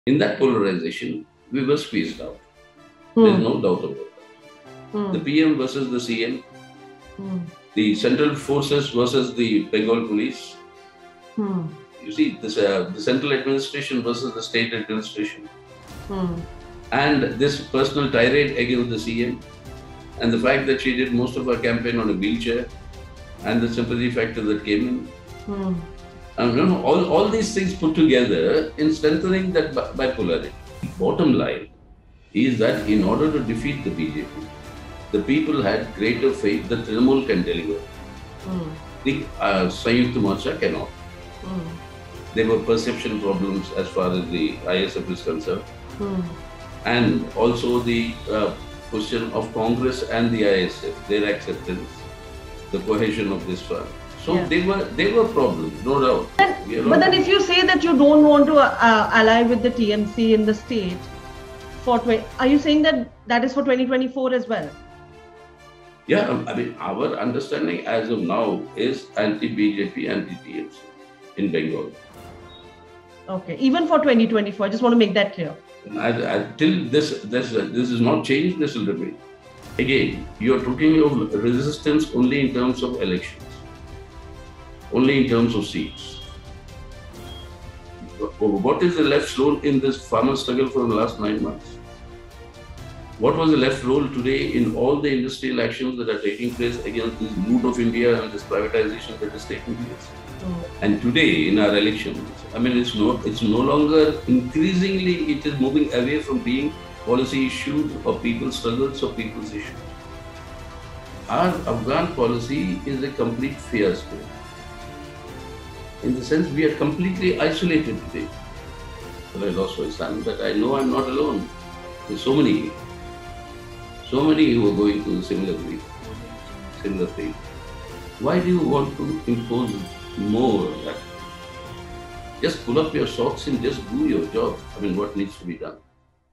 In that polarization, we were squeezed out. There's no doubt about that. The PM versus the CM, the central forces versus the Bengal police. You see, this, the central administration versus the state administration. And this personal tirade against the CM, and the fact that she did most of her campaign on a wheelchair, and the sympathy factor that came in. All these things put together in strengthening that bipolarity. Bottom line is that in order to defeat the BJP, the people had greater faith that Trinamool can deliver. The Sanyukta Morcha cannot. There were perception problems as far as the ISF is concerned. And also the question of Congress and the ISF, their acceptance, the cohesion of this one. So they were problems, no doubt. But then if you say that you don't want to ally with the TMC in the state, are you saying that that is for 2024 as well? Yeah, I mean, our understanding as of now is anti-BJP, anti-TMC in Bengal. Okay, even for 2024, I just want to make that clear. Till this is not changed, this will remain. Again, you are talking of resistance only in terms of elections, only in terms of seats. What is the left's role in this farmer struggle for the last 9 months? What was the left role today in all the industrial actions that are taking place against this mood of India and this privatization that is taking place? And today in our elections, I mean, it's no longer, increasingly it is moving away from being policy issues or people's struggles or people's issues. Our Afghan policy is a complete fiasco. In the sense, we are completely isolated today. Well, I lost my son, but I know I'm not alone. There's so many who are going through similar thing. Why do you want to impose more? Just pull up your socks and just do your job. I mean, what needs to be done?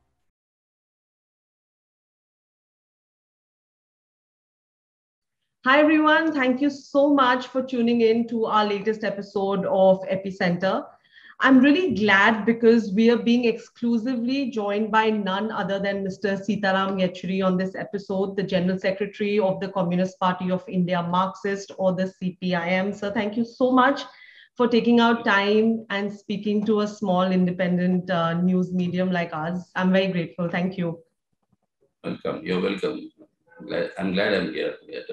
Hi everyone, thank you so much for tuning in to our latest episode of Epicenter. I'm really glad because we are being exclusively joined by none other than Mr. Sitaram Yechury on this episode, the General Secretary of the Communist Party of India, Marxist, or the CPIM. So thank you so much for taking out time and speaking to a small independent news medium like us. I'm very grateful. Thank you. Welcome. You're welcome. I'm glad I'm here.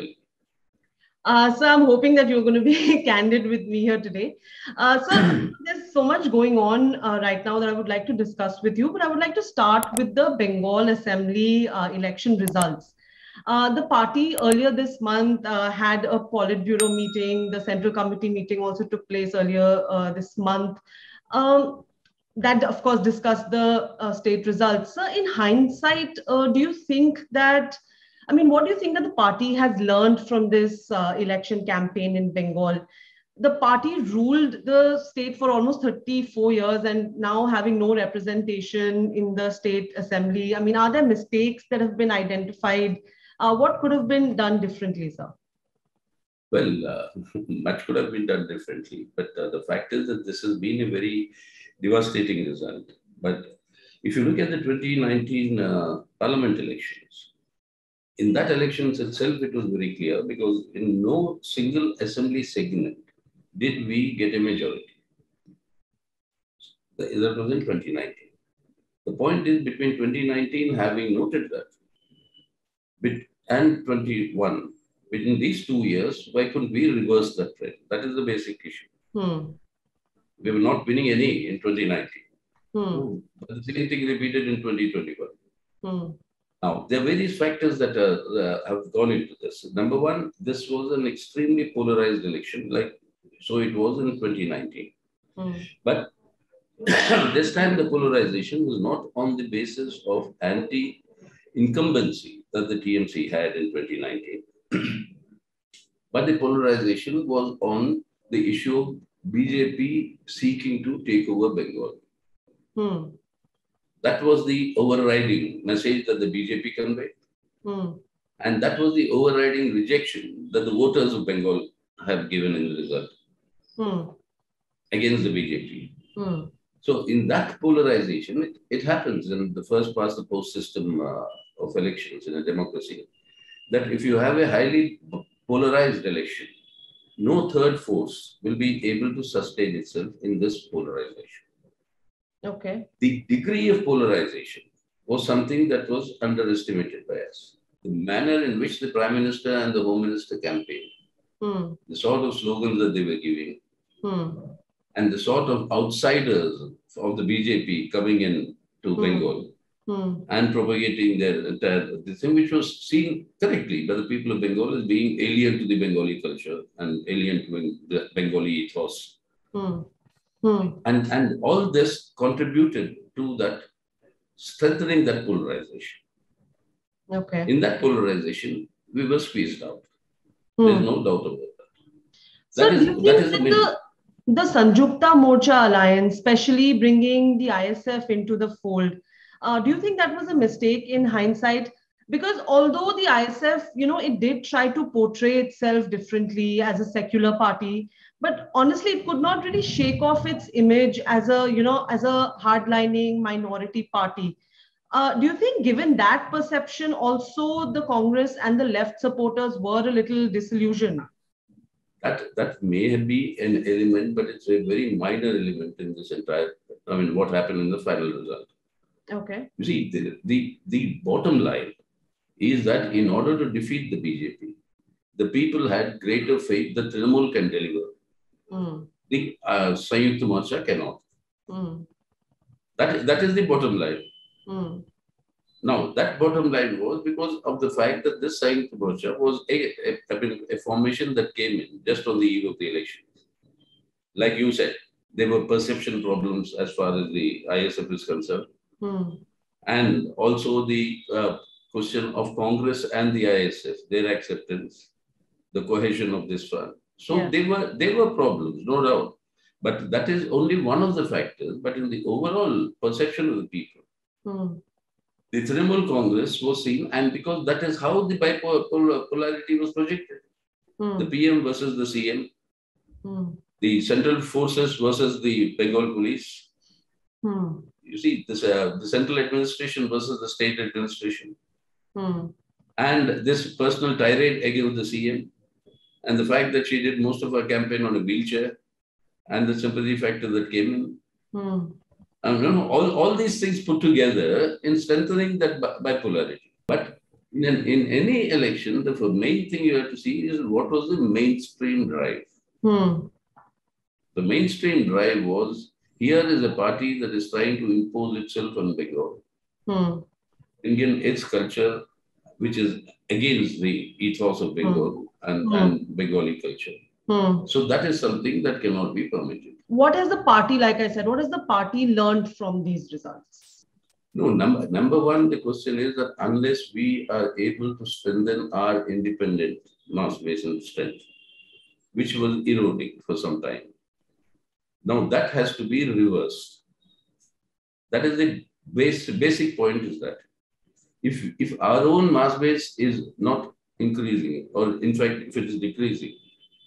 So I'm hoping that you're going to be candid with me here today. So there's so much going on right now that I would like to discuss with you, but I would like to start with the Bengal Assembly election results. The party earlier this month had a Politburo meeting. The Central Committee meeting also took place earlier this month. That, of course, discussed the state results. So in hindsight, do you think that what do you think that the party has learned from this election campaign in Bengal? The party ruled the state for almost 34 years and now having no representation in the state assembly. Are there mistakes that have been identified? What could have been done differently, sir? Well, much could have been done differently. But the fact is that this has been a very devastating result. But if you look at the 2019 parliament elections, in that elections itself, it was very clear because in no single assembly segment did we get a majority. That was in 2019. The point is between 2019, having noted that, and 21, between these 2 years, why couldn't we reverse that trend? That is the basic issue. We were not winning any in 2019. But the same thing repeated in 2021. Now, there are various factors that have gone into this. Number one, this was an extremely polarized election, so it was in 2019. But this time the polarization was not on the basis of anti-incumbency that the TMC had in 2019. But the polarization was on the issue of BJP seeking to take over Bengal. That was the overriding message that the BJP conveyed. And that was the overriding rejection that the voters of Bengal have given in the result against the BJP. So in that polarization, it happens in the first past the post system of elections in a democracy, that if you have a highly polarized election, no third force will be able to sustain itself in this polarization. Okay. The degree of polarization was something that was underestimated by us. The manner in which the Prime Minister and the Home Minister campaigned, the sort of slogans that they were giving, and the sort of outsiders of the BJP coming in to Bengal and propagating their entire thing, which was seen correctly by the people of Bengal as being alien to the Bengali culture and alien to the Bengali ethos. And all this contributed to that, strengthening that polarization. Okay. In that polarization, we were squeezed out. There's no doubt about that. So do you think that the Sanjukta Morcha alliance, especially bringing the ISF into the fold, do you think that was a mistake in hindsight? Because although the ISF, it did try to portray itself differently as a secular party, but honestly, it could not really shake off its image as a, as a hardlining minority party. Do you think, given that perception, also the Congress and the left supporters were a little disillusioned? That may be an element, but it's a very minor element in this entire, what happened in the final result. Okay. You see, the bottom line is that in order to defeat the BJP, the people had greater faith that Trinamool can deliver. The Sanyukta Morcha cannot. That is the bottom line. Now, that bottom line was because of the fact that this Sanyukta Morcha was a formation that came in just on the eve of the election. Like you said, there were perception problems as far as the ISF is concerned. And also the question of Congress and the ISF, their acceptance, the cohesion of this fund. So there were problems, no doubt. But that is only one of the factors. But in the overall perception of the people, the Trinamool Congress was seen, and because that is how the bipolarity was projected. The PM versus the CM, the central forces versus the Bengal police. You see, this, the central administration versus the state administration. And this personal tirade against the CM, and the fact that she did most of her campaign on a wheelchair, and the sympathy factor that came in. All these things put together in strengthening that bipolarity. But in any election, the main thing you have to see is what was the mainstream drive. The mainstream drive was, here is a party that is trying to impose itself on Bengal, bring its culture, which is against the ethos of Bengal and Bengali culture. So that is something that cannot be permitted. What has the party, like I said, what has the party learned from these results? No, number one, the question is that unless we are able to strengthen our independent mass base and strength, which was eroding for some time, now that has to be reversed. That is the basic point, is that if our own mass base is not increasing, or in fact, if it is decreasing,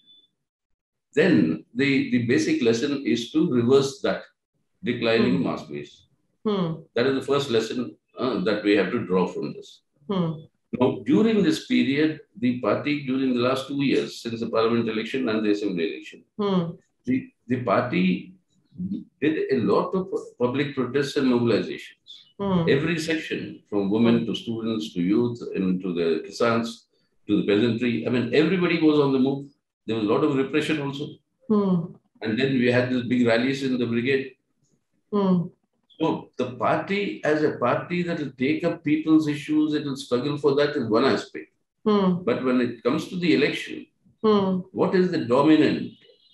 then the basic lesson is to reverse that declining mass base. That is the first lesson that we have to draw from this. Now, during this period, the party, during the last 2 years, since the parliament election and the assembly election, the party did a lot of public protests and mobilizations. Every section, from women to students to youth and to the Kisans to the peasantry, everybody was on the move. There was a lot of repression also. And then we had these big rallies in the brigade. So the party, as a party that will take up people's issues, it will struggle for that, is one aspect. But when it comes to the election, what is the dominant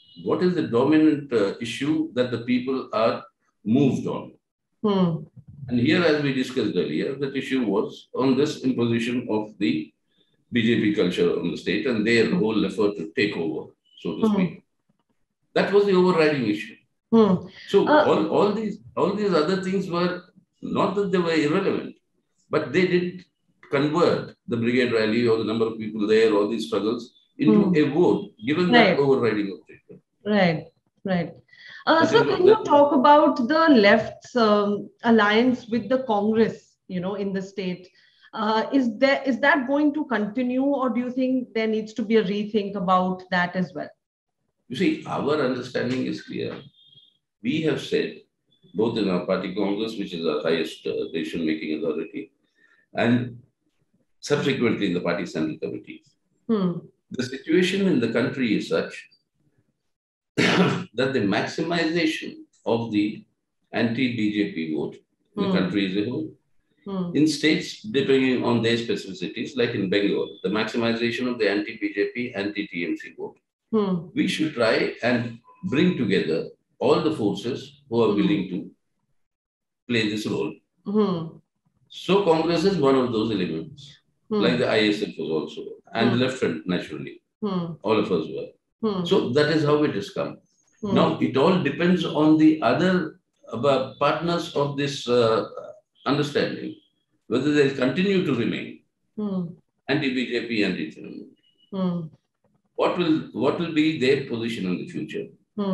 issue that the people are moved on? And here, as we discussed earlier, that issue was on this imposition of the BJP culture on the state and their whole effort to take over, so to speak. That was the overriding issue. So all these other things were not that they were irrelevant, but they did convert the brigade rally or the number of people there, all these struggles, into a vote, given that overriding objective. Right. So can you talk about the left's alliance with the Congress, in the state? Is that going to continue, or do you think there needs to be a rethink about that as well? You see, our understanding is clear. We have said, both in our party Congress, which is our highest decision-making authority, and subsequently in the party central committees, the situation in the country is such that the maximization of the anti-BJP vote in the country as a whole, in states depending on their specificities, like in Bengal, the maximization of the anti-BJP, anti-TMC vote, we should try and bring together all the forces who are willing to play this role. So Congress is one of those elements, like the ISF was also, and the Left Front, naturally. All of us were. So that is how it has come. Now, it all depends on the other partners of this understanding, whether they continue to remain anti-BJP, anti-Trinamool. What will be their position in the future?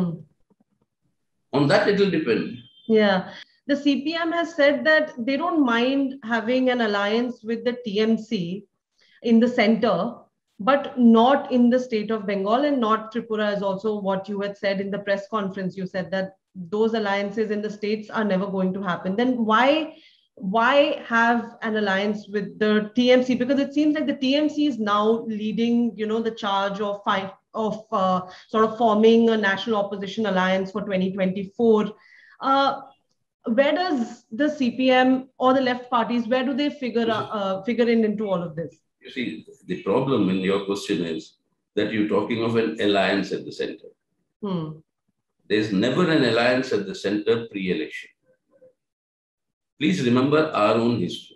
On that, it will depend. Yeah. The CPM has said that they don't mind having an alliance with the TMC in the center, but not in the state of Bengal and not Tripura, is also what you had said in the press conference. You said that those alliances in the states are never going to happen. Then why have an alliance with the TMC? Because it seems like the TMC is now leading, the charge of sort of forming a national opposition alliance for 2024. Where does the CPM or the left parties, where do they figure in into all of this? You see, the problem in your question is that you're talking of an alliance at the center. There's never an alliance at the center pre-election. Please remember our own history.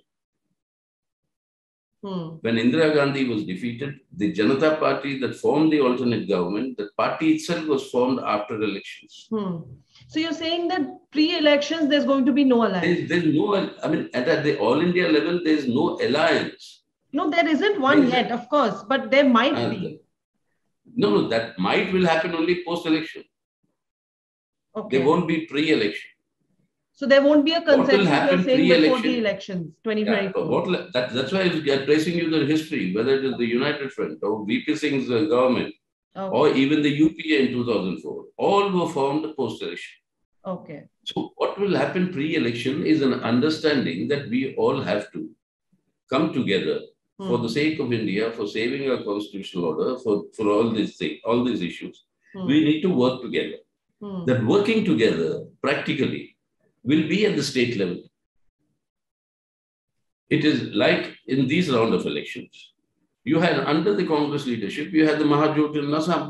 When Indira Gandhi was defeated, the Janata Party that formed the alternate government, that party itself was formed after elections. So you're saying that pre-elections, there's going to be no alliance? There's no, at the all India level, there's no alliance. No, there isn't one yet, of course, but there might be. No, that might will happen only post-election. Okay. There won't be pre-election. So there won't be a consensus, you're saying, before the elections, 2024. Yeah, that's why I'm tracing you the history, whether it is the United Front or VP Singh's government, or even the UPA in 2004, all were formed post-election. Okay. So what will happen pre-election is an understanding that we all have to come together for the sake of India, for saving our constitutional order, for all these things, all these issues. We need to work together. That working together practically will be at the state level. It is like in these round of elections. You had under the Congress leadership, you had the Mahajot in Assam.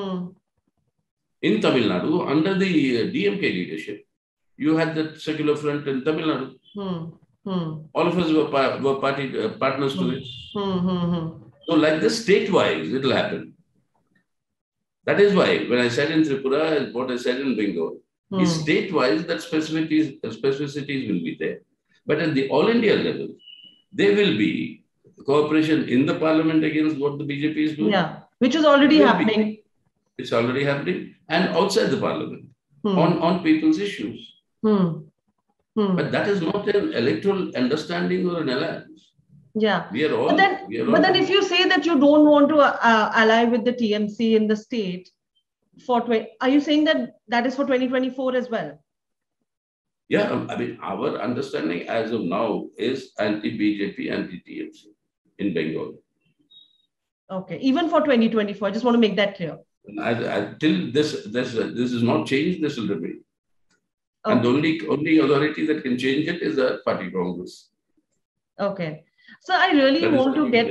In Tamil Nadu, under the DMK leadership, you had the Secular Front in Tamil Nadu. All of us were party partners to it. So like this, state-wise, it will happen. That is why when I said in Tripura, what I said in Bengal, is state-wise that specificities will be there. But at the all India level, there will be cooperation in the parliament against what the BJP is doing. Yeah, which is already happening. It's already happening. And outside the parliament, on people's issues. But that is not an electoral understanding or an alliance. Yeah. We are all. But then if you say that you don't want to ally with the TMC in the state, are you saying that is for 2024 as well? Yeah, our understanding as of now is anti-BJP, anti-TMC in Bengal. Okay, even for 2024, I just want to make that clear. Till this is not changed, this will remain. Okay. And the only authority that can change it is the party Congress. Okay. So I really want to get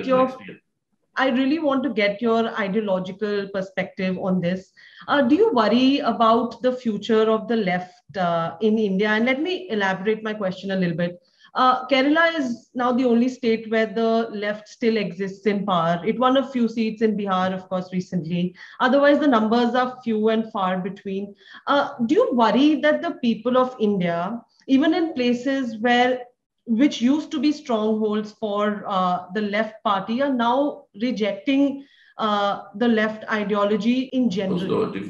your ideological perspective on this. Do you worry about the future of the left in India? And let me elaborate my question a little bit. Kerala is now the only state where the left still exists in power. It won a few seats in Bihar, of course, recently. Otherwise, the numbers are few and far between. Do you worry that the people of India, even in places which used to be strongholds for the left party, are now rejecting the left ideology in general? If that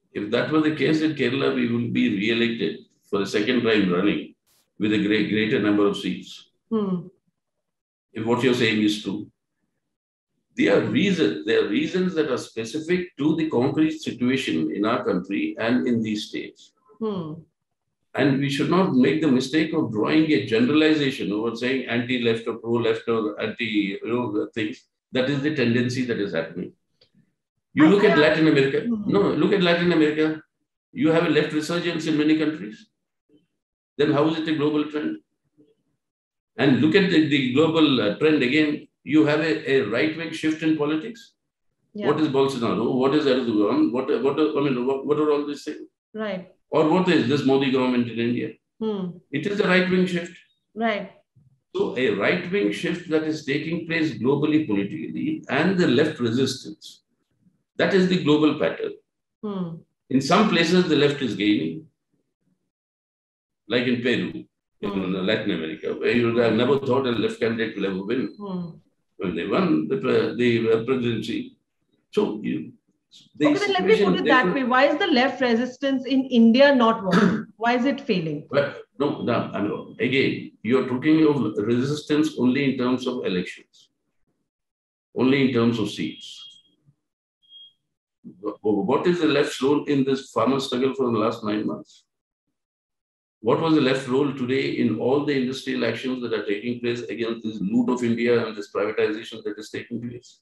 If that was the case in Kerala, we will be re-elected for a second time running with a greater number of seats. If what you're saying is true. There are reasons that are specific to the concrete situation in our country and in these states. And we should not make the mistake of drawing a generalization over saying anti-left or pro-left or anti, things. That is the tendency that is happening. You look at Latin America. No, look at Latin America. You have a left resurgence in many countries. Then how is it a global trend? And look at the global trend again. You have a right-wing shift in politics. Yeah. What is Bolsonaro? What is Erdogan? What are all these things? Right. Or what is this Modi government in India? It is a right-wing shift. Right. So a right-wing shift that is taking place globally, politically, and the left resistance. That is the global pattern. In some places, the left is gaining, like in Peru, in Latin America, where you have never thought a left candidate will ever win. When they won the presidency. So, then let me put it that way. Why is the left resistance in India not working? Why is it failing? Well, no, again, you're talking of resistance only in terms of elections, only in terms of seats. What is the left's role in this farmer struggle for the last 9 months? What was the left role today in all the industrial actions that are taking place against this loot of India and this privatization that is taking place?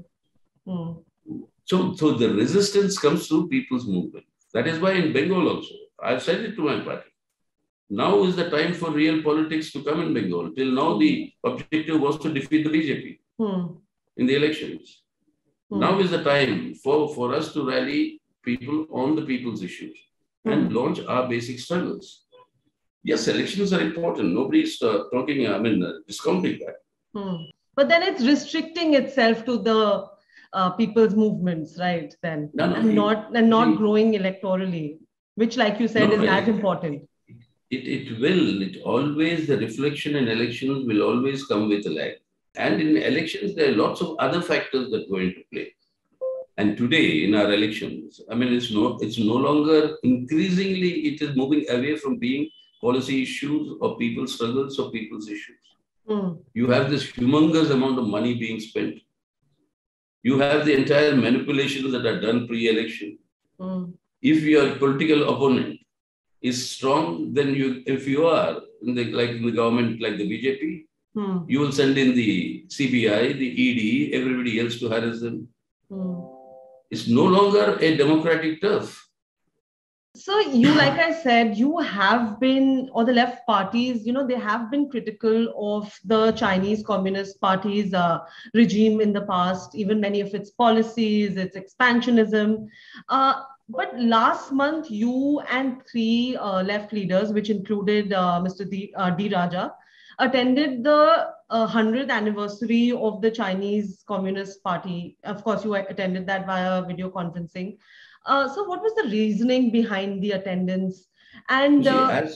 So the resistance comes through people's movement. That is why in Bengal also, I've said it to my party. Now is the time for real politics to come in Bengal. Till now, the objective was to defeat the BJP in the elections. Now is the time for us to rally people on the people's issues and launch our basic struggles. Yes, elections are important. Nobody is discounting that. But then it's restricting itself to the people's movements, right? Then not growing electorally, which, like you said, is as important. It always, the reflection in elections will always come with a lag. And in elections, there are lots of other factors that go into play. And today in our elections, it's no longer, increasingly, it is moving away from being policy issues or people's struggles or people's issues. You have this humongous amount of money being spent. You have the entire manipulations that are done pre-election. If your political opponent is strong, then if you are in the government, like the BJP, you will send in the CBI, the ED, everybody else to harass them. It's no longer a democratic turf. So you, like I said, you have been, or the left parties, they have been critical of the Chinese Communist Party's regime in the past, even many of its policies, its expansionism. But last month, you and 3 left leaders, which included Mr. D. Raja, attended the 100th anniversary of the Chinese Communist Party. Of course, you attended that via video conferencing. So what was the reasoning behind the attendance? And and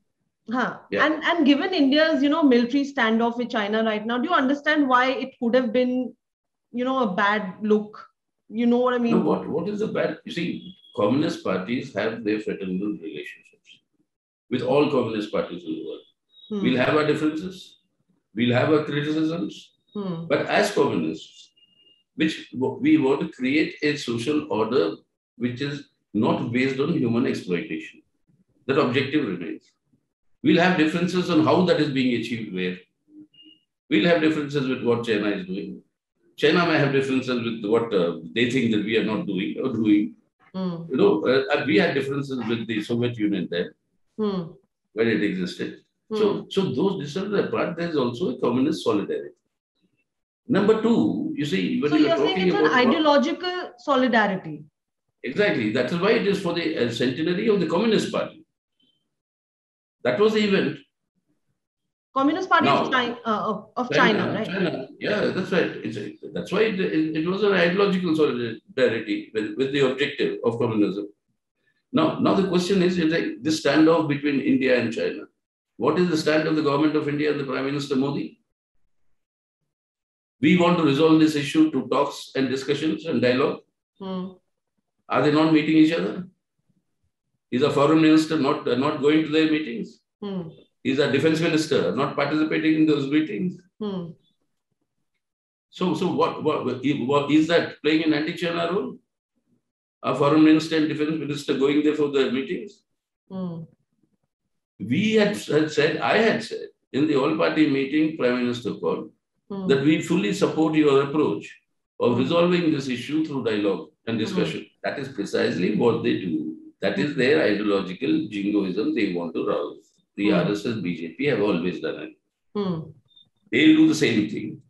given India's military standoff with China right now, do you understand why it could have been a bad look? You know what I mean? No, what is the bad? You see, communist parties have their fraternal relationships with all communist parties in the world. We'll have our differences, we'll have our criticisms, but as communists, we want to create a social order which is not based on human exploitation. That objective remains. We'll have differences on how that is being achieved where. We'll have differences with what China is doing. China may have differences with what they think that we are not doing or doing. We had differences with the Soviet Union then, when it existed. So those differences are part. There is also a communist solidarity. Number 2, you see, when you're saying it's an ideological solidarity. Exactly. That is why it is for the centenary of the Communist Party. That was the event. Communist Party of China, right? China. Yeah, that's right. That's why it was an ideological solidarity with the objective of communism. Now the question is this standoff between India and China. What is the stand of the government of India and the Prime Minister Modi? We want to resolve this issue through talks and discussions and dialogue. Are they not meeting each other? Is a foreign minister not going to their meetings? Is a defense minister not participating in those meetings? So what is that playing an anti-China role? A foreign minister and defense minister going there for the meetings? We had said, I had said in the all-party meeting, Prime Minister called, that we fully support your approach of resolving this issue through dialogue and discussion. That is precisely what they do. That is their ideological jingoism they want to rouse. The RSS, BJP have always done it. They'll do the same thing,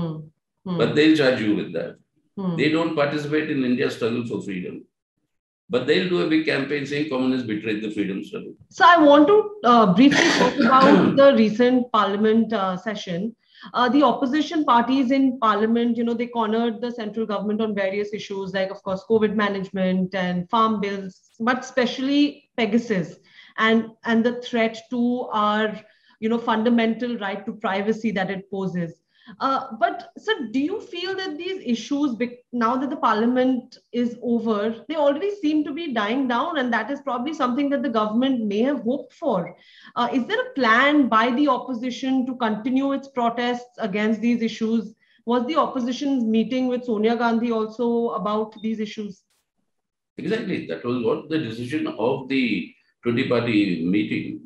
but they'll charge you with that. They don't participate in India's struggle for freedom, but they'll do a big campaign saying communists betrayed the freedom struggle. So I want to briefly talk about the recent parliament session. The opposition parties in parliament, they cornered the central government on various issues like, of course, COVID management and farm bills, but especially Pegasus and the threat to our, fundamental right to privacy that it poses. But sir, do you feel that these issues, now that the parliament is over, they already seem to be dying down, and that is probably something that the government may have hoped for? Is there a plan by the opposition to continue its protests against these issues? Was the opposition's meeting with Sonia Gandhi also about these issues? Exactly. That was what the decision of the 20-party meeting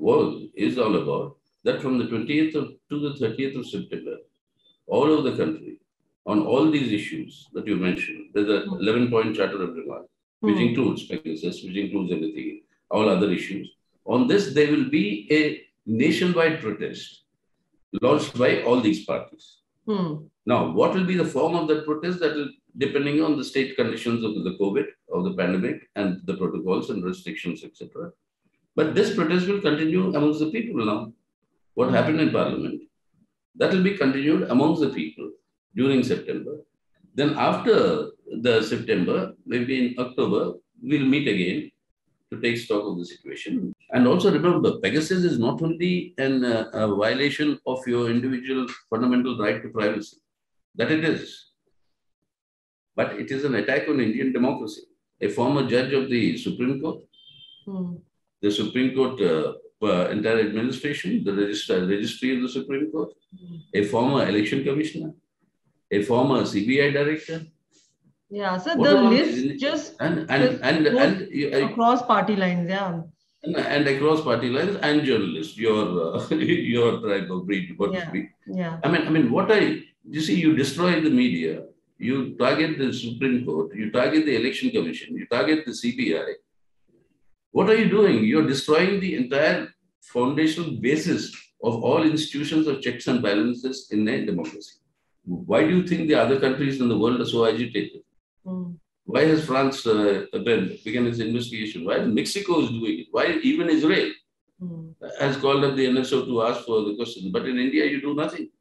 is all about. That from the 20th to the 30th of September, all over the country, on all these issues that you mentioned, there's an 11-point charter of demand, which includes Pegasus, which includes everything, all other issues. On this, there will be a nationwide protest launched by all these parties. Now, what will be the form of that protest? That will, depending on the state conditions of the COVID, of the pandemic, and the protocols and restrictions, etc. But this protest will continue amongst the people now. What happened in Parliament, that will be continued amongst the people during September. Then after the September, maybe in October, we'll meet again to take stock of the situation. And also remember, Pegasus is not only a violation of your individual fundamental right to privacy, that it is, but it is an attack on Indian democracy. A former judge of the Supreme Court, the Supreme Court entire administration, the registry of the Supreme Court, a former election commissioner, a former CBI director. Yeah, so the list just across party lines, yeah. And across party lines and journalists, your tribe of breed, what to speak. Yeah. I mean, you see, you destroy the media, you target the Supreme Court, you target the election commission, you target the CBI. What are you doing? You're destroying the entire foundational basis of all institutions of checks and balances in a democracy. Why do you think the other countries in the world are so agitated? Why has France begun its investigation? Why Mexico is doing it? Why even Israel has called up the NSO to ask for the question? But in India, you do nothing.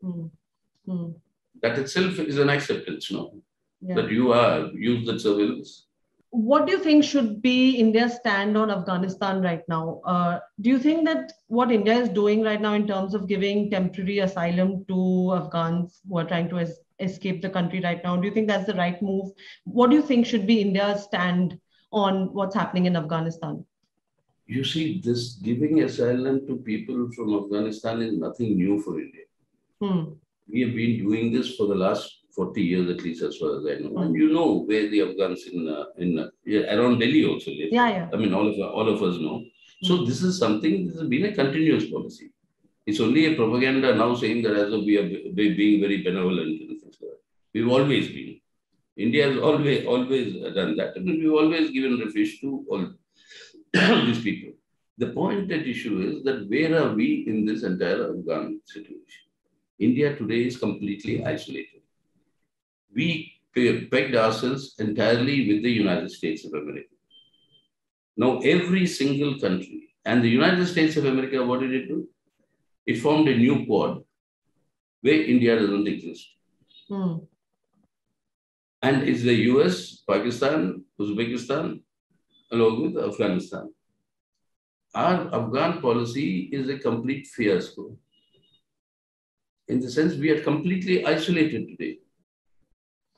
That itself is an acceptance, no? Yeah. That you use that surveillance. What do you think should be India's stand on Afghanistan right now? Do you think that what India is doing right now in terms of giving temporary asylum to Afghans who are trying to escape the country right now, do you think that's the right move? What do you think should be India's stand on what's happening in Afghanistan? You see, this giving asylum to people from Afghanistan is nothing new for India. We have been doing this for the last 40 years at least, as far as I know. And you know where the Afghans around Delhi also live. Yeah. I mean, all of us know. So this is something that has been a continuous policy. It's only a propaganda now saying that as though we are being very benevolent. We've always been. India has always done that. And we've always given refuge to all these people. The point at issue is that where are we in this entire Afghan situation? India today is completely isolated. We pegged ourselves entirely with the United States of America. Now, every single country, and the United States of America, what did it do? It formed a new quad where India doesn't exist. And it's the US, Pakistan, Uzbekistan, along with Afghanistan. Our Afghan policy is a complete fiasco. In the sense, we are completely isolated today.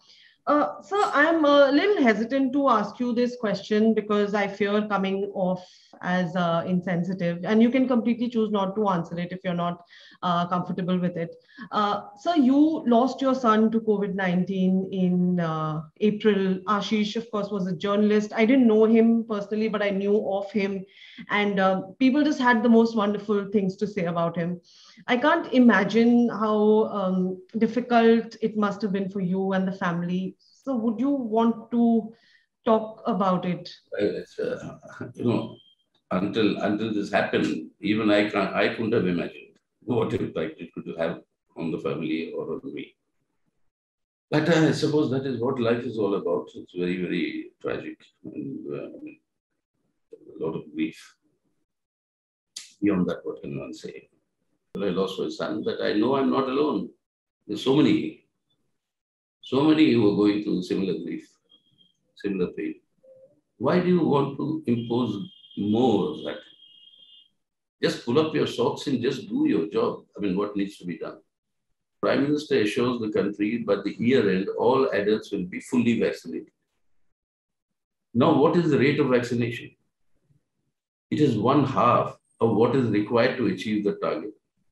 So I'm a little hesitant to ask you this question because I fear coming off as insensitive, and you can completely choose not to answer it if you're not comfortable with it. So you lost your son to COVID-19 in April. Ashish, of course, was a journalist. I didn't know him personally, but I knew of him, and people just had the most wonderful things to say about him. I can't imagine how difficult it must have been for you and the family. So, would you want to talk about it? Well, it's, until this happened, even I couldn't have imagined what impact it could have on the family or on me. But I suppose that is what life is all about. It's very, very tragic and a lot of grief. Beyond that, what can one say? I lost my son, but I know I'm not alone. There's so many who are going through similar grief, similar pain. Why do you want to impose more of that? Just pull up your socks and just do your job. I mean, what needs to be done? Prime Minister assures the country by the year end, all adults will be fully vaccinated. Now, what is the rate of vaccination? It is 1/2 of what is required to achieve the target.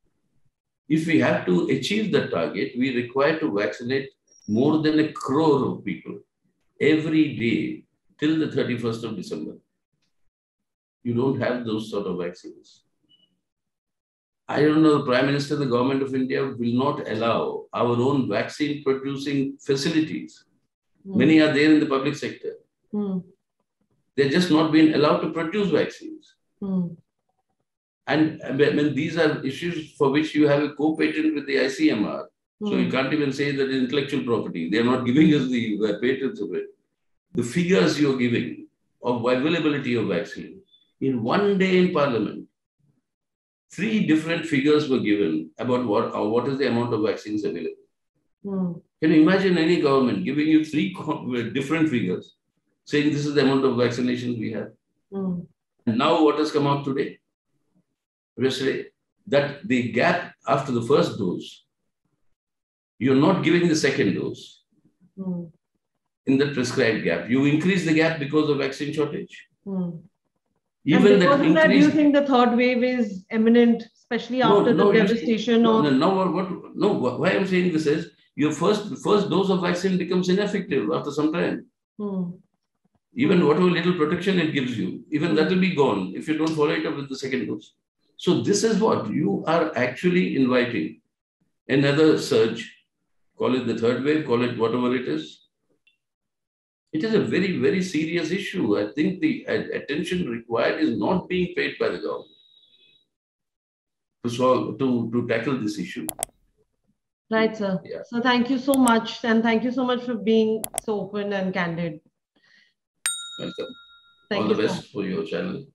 If we have to achieve the target, we require to vaccinate more than 1 crore of people every day till the 31st of December. You don't have those sort of vaccines. I don't know, the Prime Minister, the government of India will not allow our own vaccine producing facilities. Many are there in the public sector. They're just not being allowed to produce vaccines. And when these are issues for which you have a co-patent with the ICMR, so you can't even say that it's intellectual property. They're not giving us the patents of it. The figures you're giving of availability of vaccine, in one day in Parliament, 3 different figures were given about what is the amount of vaccines available. Can you imagine any government giving you 3 different figures, saying this is the amount of vaccinations we have? And now what has come out today? Yesterday, that the gap after the first dose, you're not giving the second dose in the prescribed gap. You increase the gap because of vaccine shortage. Even that, do you think the third wave is imminent, especially after the devastation of... Why I'm saying this is, your first dose of vaccine becomes ineffective after some time. Even whatever little protection it gives you, even that will be gone if you don't follow it up with the second dose. So this is what you are actually inviting. Another surge, call it the third wave, call it whatever it is. It is a very, very serious issue. I think the attention required is not being paid by the government to tackle this issue. Right, sir. Yeah. So thank you so much. And thank you so much for being so open and candid. Welcome. All the best for your channel.